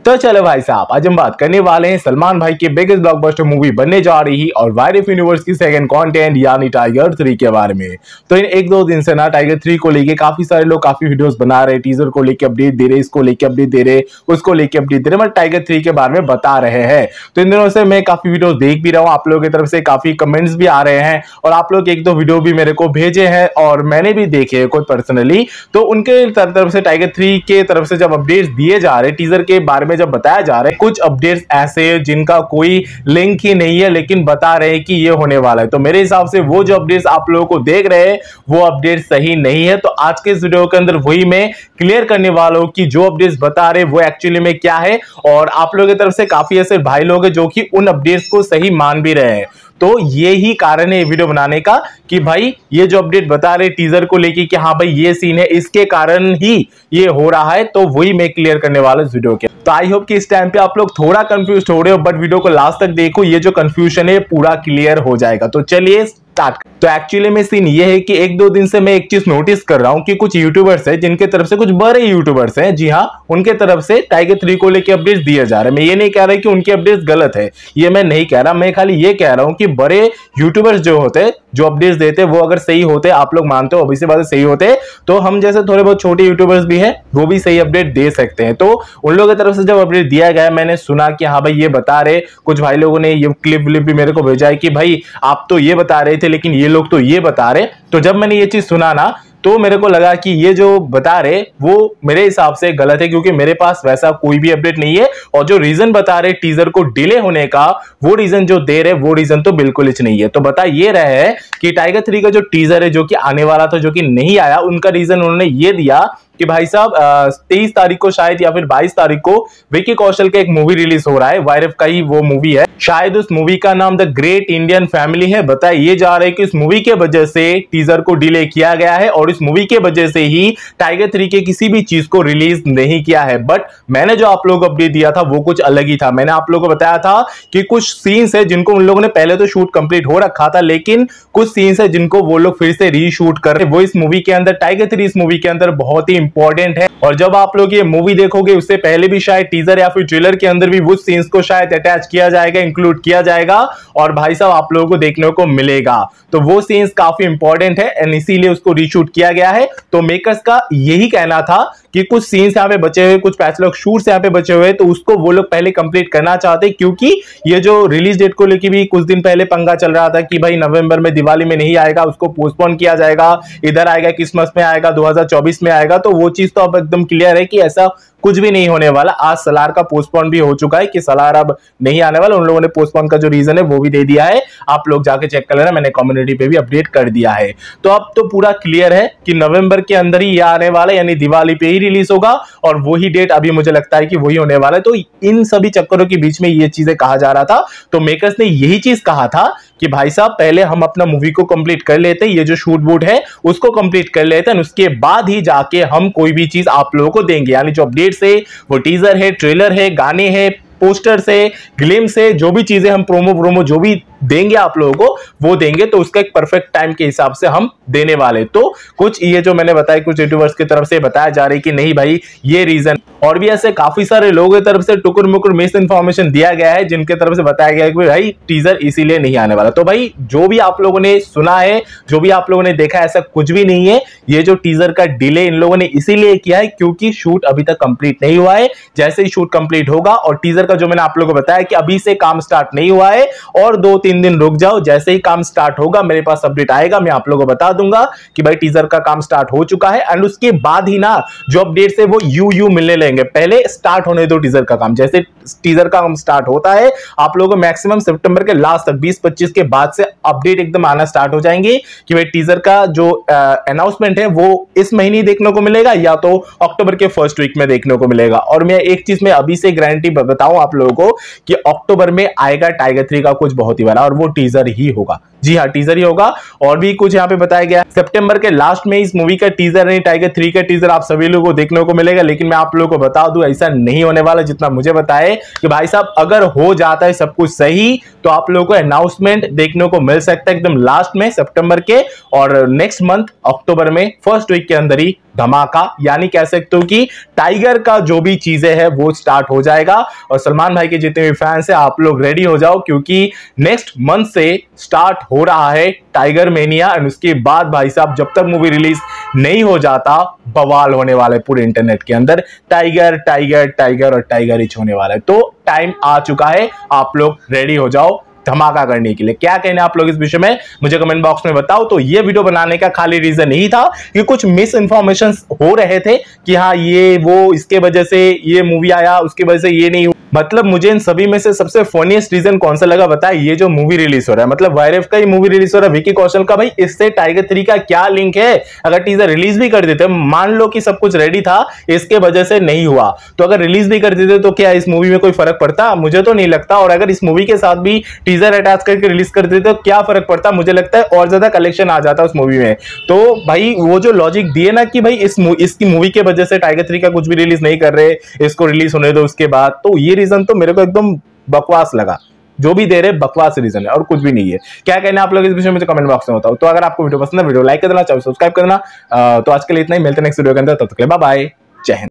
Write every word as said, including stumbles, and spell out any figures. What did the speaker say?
तो चलो भाई साहब, आज हम बात करने वाले हैं सलमान भाई की बिगेस्ट ब्लॉकबस्टर मूवी बनने जा रही और वाईएफ यूनिवर्स की सेकंड कंटेंट यानी टाइगर थ्री के बारे में। तो इन एक दो दिन से ना टाइगर थ्री को लेके काफी सारे लोग काफी वीडियोस बना रहे, टीजर को लेके अपडेट दे रहे, इसको लेके अपडेट दे रहे, उसको लेके अपडेट दे रहे, मतलब टाइगर थ्री के बारे में बता रहे हैं। तो इन दिनों से मैं काफी वीडियो देख भी रहा हूँ, आप लोगों की तरफ से काफी कमेंट्स भी आ रहे हैं और आप लोग एक दो वीडियो भी मेरे को भेजे हैं और मैंने भी देखे हैं खुद पर्सनली। तो उनके तरफ से टाइगर थ्री के तरफ से जब अपडेट्स दिए जा रहे, टीजर के बारे में जब बताया जा रहा है, कुछ अपडेट्स ऐसे जिनका कोई लिंक ही नहीं है लेकिन बता रहे हैं कि ये होने वाला है। तो मेरे हिसाब से वो जो अपडेट्स आप लोगों को देख रहे हैं वो अपडेट सही नहीं है। तो आज के इस वीडियो के अंदर वही मैं क्लियर करने वाला हूं कि जो अपडेट्स बता रहे वो एक्चुअली में क्या है। और आप लोगों की तरफ से काफी ऐसे भाई लोग हैं जो कि उन अपडेट्स को सही मान भी रहे हैं। तो ये ही कारण है वीडियो बनाने का कि भाई ये जो अपडेट बता रहे टीजर को लेके कि हाँ भाई ये सीन है, इसके कारण ही ये हो रहा है। तो वही मैं क्लियर करने वाला इस वीडियो के। तो आई होप कि इस टाइम पे आप लोग थोड़ा कंफ्यूज हो रहे हो, बट वीडियो को लास्ट तक देखो, ये जो कंफ्यूजन है पूरा क्लियर हो जाएगा। तो चलिए स्टार्ट। तो एक्चुअली में सीन ये है कि एक दो दिन से मैं एक चीज नोटिस कर रहा हूं कि कुछ यूट्यूबर्स हैं जिनके तरफ से, कुछ बड़े यूट्यूबर्स हैं, जी हाँ, उनके तरफ से टाइगर थ्री को लेके अपडेट्स दिए जा रहे हैं। मैं ये नहीं कह रहा कि उनके अपडेट्स गलत है, ये मैं नहीं कह रहा, मैं खाली ये कह रहा हूं कि बड़े यूट्यूबर्स जो होते हैं, जो अपडेट्स देते हैं, वो अगर सही होते, आप लोग मानते हो अभी से बात सही होते, तो हम जैसे थोड़े बहुत छोटे यूट्यूबर्स भी हैं वो भी सही अपडेट दे सकते हैं। तो उन लोगों की तरफ से जब अपडेट दिया गया, मैंने सुना कि हाँ भाई ये बता रहे, कुछ भाई लोगों ने ये क्लिप व्लिप भी मेरे को भेजा है कि भाई आप तो ये बता रहे थे लेकिन ये लोग तो ये बता रहे। तो जब मैंने ये चीज सुना ना, तो मेरे को लगा कि ये जो बता रहे वो मेरे हिसाब से गलत है, क्योंकि मेरे पास वैसा कोई भी अपडेट नहीं है। और जो रीजन बता रहे टीजर को डिले होने का, वो रीजन जो दे रहे वो रीजन तो बिल्कुल ही नहीं है। तो बता ये रहे है कि टाइगर थ्री का जो टीजर है जो कि आने वाला था, जो कि नहीं आया, उनका रीजन उन्होंने ये दिया कि भाई साहब तेईस तारीख को शायद या फिर बाईस तारीख को विकी कौशल का एक मूवी रिलीज हो रहा है, वाईएफ का ही वो मूवी है, शायद उस मूवी का नाम द ग्रेट इंडियन फैमिली है। बताइए ये जा रहा है कि इस मूवी के वजह से टीजर को डिले किया गया है और इस मूवी के वजह से ही टाइगर थ्री के किसी भी चीज को रिलीज नहीं किया है। बट मैंने जो आप लोगों को अपडेट दिया था वो कुछ अलग ही था। मैंने आप लोगों को बताया था कि कुछ सीन्स है जिनको उन लोगों ने पहले तो शूट कंप्लीट हो रखा था, लेकिन कुछ सीन्स है जिनको वो लोग फिर से रीशूट कर रहे, वो इस मूवी के अंदर, टाइगर थ्री इस मूवी के अंदर बहुत ही इंपॉर्टेंट है। और जब आप लोग ये मूवी देखोगे उससे पहले भी शायद टीजर या फिर ट्रेलर के अंदर भी वो सीन्स को शायद अटैच किया जाएगा, इंक्लूड किया जाएगा और भाई साहब आप लोगों को देखने को मिलेगा। तो वो सीन्स काफी इंपॉर्टेंट है एंड इसीलिए उसको रीशूट किया गया है। तो मेकर्स का यही कहना था कि कुछ सीन्स यहाँ पे बचे हुए, कुछ पैच लोग शूट्स यहाँ पे बचे हुए, तो उसको वो लोग पहले कंप्लीट करना चाहते, क्योंकि ये जो रिलीज डेट को लेकर भी कुछ दिन पहले पंगा चल रहा था कि भाई नवंबर में, दिवाली में नहीं आएगा, उसको पोस्टपोन किया जाएगा, इधर आएगा क्रिसमस में आएगा, दो हज़ार चौबीस में आएगा। तो वो चीज तो अब एकदम क्लियर है कि ऐसा कुछ भी नहीं होने वाला। आज सलार का पोस्टपोन भी हो चुका है कि सलार अब नहीं आने वाला। उन लोगों ने पोस्टपोन का जो रीजन है वो भी दे दिया है, आप लोग जाके चेक कर लेना, मैंने कम्युनिटी पे भी अपडेट कर दिया है। तो अब तो पूरा क्लियर है कि नवंबर के अंदर ही ये आने वाला है, यानी दिवाली पे ही रिलीज होगा और वही डेट अभी मुझे लगता है कि वही होने वाला है। तो इन सभी चक्करों के बीच में ये चीजें कहा जा रहा था। तो मेकर्स ने यही चीज कहा था कि भाई साहब पहले हम अपना मूवी को कंप्लीट कर लेते हैं, ये जो शूट वूट है उसको कंप्लीट कर लेते हैं, उसके बाद ही जाके हम कोई भी चीज आप लोगों को देंगे। यानी जो अपडेट्स है, वो टीजर है, ट्रेलर है, गाने हैं, पोस्टर से, ग्लिम्स से, जो भी चीजें हम प्रोमो प्रोमो जो भी देंगे आप लोगों को वो देंगे। तो उसका एक परफेक्ट टाइम के हिसाब से हम देने वाले। तो कुछ ये जो मैंने बताया, कुछ यूट्यूबर्स की तरफ से बताया जा रही है कि नहीं भाई ये रीजन, और भी ऐसे काफी सारे लोगों की तरफ से टुकुर मुकुर मिस इन्फॉर्मेशन दिया गया है जिनके तरफ से बताया गया है कि भाई टीजर इसीलिए नहीं आने वाला। तो भाई जो भी आप लोगों ने सुना है, जो भी आप लोगों ने देखा, ऐसा कुछ भी नहीं है। ये जो टीजर का डिले इन लोगों ने इसीलिए किया है क्योंकि शूट अभी तक कंप्लीट नहीं हुआ है। जैसे ही शूट कंप्लीट होगा, और टीजर का जो मैंने आप लोगों को बताया कि अभी से काम स्टार्ट नहीं हुआ है और दो तीन दिन रुक जाओ, जैसे ही काम स्टार्ट होगा मेरे पास अपडेट आएगा, मैं आप लोगों को बता दूंगा कि भाई टीजर का काम स्टार्ट हो चुका है। एंड उसके बाद ही ना जो अपडेट्स है वो यू यू मिलने लगेंगे। पहले स्टार्ट होने दो टीजर का काम। जैसे टीजर का काम स्टार्ट होता है, आप लोगों को मैक्सिमम सितंबर के लास्ट तक, बीस पच्चीस के बाद से अपडेट एकदम आना स्टार्ट हो जाएंगे कि भाई टीजर का जो अनाउंसमेंट है वो इस महीने देखने को मिलेगा या तो अक्टूबर के फर्स्ट वीक में देखने को मिलेगा। और मैं एक चीज में अभी से गारंटी बताऊं आप लोगों को कि अक्टूबर में आएगा टाइगर थ्री का कुछ बहुत ही बड़ा, और वो टीजर ही होगा। जी हाँ, टीजर ही होगा। और भी कुछ यहाँ पे बताया गया, सितंबर के लास्ट में इस मूवी का टीजर नहीं, टाइगर थ्री का टीजर आप सभी लोगों को देखने को मिलेगा। लेकिन मैं आप लोगों को बता दूं ऐसा नहीं होने वाला। जितना मुझे बताए कि भाई साहब अगर हो जाता है सब कुछ सही तो आप लोगों को अनाउंसमेंट देखने को मिल सकता है एकदम लास्ट में सितंबर के, और नेक्स्ट मंथ अक्टूबर में फर्स्ट वीक के अंदर ही धमाका, यानी कह सकते हो कि टाइगर का जो भी चीजें हैं वो स्टार्ट हो जाएगा। और सलमान भाई के जितने भी फैंस हैं आप लोग रेडी हो जाओ, क्योंकि नेक्स्ट मंथ से स्टार्ट हो रहा है टाइगर मेनिया। एंड उसके बाद भाई साहब जब तक मूवी रिलीज नहीं हो जाता बवाल होने वाला है पूरे इंटरनेट के अंदर। टाइगर टाइगर टाइगर और टाइगर रिच होने वाला है। तो टाइम आ चुका है, आप लोग रेडी हो जाओ धमाका करने के लिए। क्या कहना है आप लोग इस विषय में मुझे कमेंट बॉक्स में बताओ। तो ये वीडियो बनाने का खाली रीजन यही था कि कुछ मिस इन्फॉर्मेशन हो रहे थे कि हाँ ये वो इसके वजह से ये मूवी आया, उसकी वजह से ये नहीं। मतलब मुझे इन सभी में से सबसे फनीस्ट रीजन कौन सा लगा बताया, ये जो मूवी रिलीज हो रहा है, मतलब वायरफ का ही मूवी रिलीज हो रहा है विकी कौशल का, भाई इससे टाइगर थ्री का क्या लिंक है। अगर टीजर रिलीज भी कर देते, मान लो कि सब कुछ रेडी था, इसके वजह से नहीं हुआ, तो अगर रिलीज भी कर देते तो क्या इस मूवी में कोई फर्क पड़ता? मुझे तो नहीं लगता। और अगर इस मूवी के साथ भी टीजर अटैच करके रिलीज कर देते तो क्या फर्क पड़ता? मुझे लगता है और ज्यादा कलेक्शन आ जाता उस मूवी में। तो भाई वो जो लॉजिक दिए ना कि भाई इस इसकी मूवी के वजह से टाइगर थ्री का कुछ भी रिलीज नहीं कर रहे, इसको रिलीज होने दो उसके बाद, तो ये रीजन तो मेरे को एकदम बकवास लगा। जो भी दे रहे बकवास रीजन है और कुछ भी नहीं है। क्या कहना है आप लोग इस विषय में मुझे कमेंट बॉक्स में बताओ। तो अगर आपको वीडियो पसंद है वीडियो लाइक कर देना, चैनल सब्सक्राइब कर देना। तो आज के लिए इतना ही, मिलते हैं नेक्स्ट वीडियो के अंदर, तब तक के लिए बाय बाय, जय हिंद।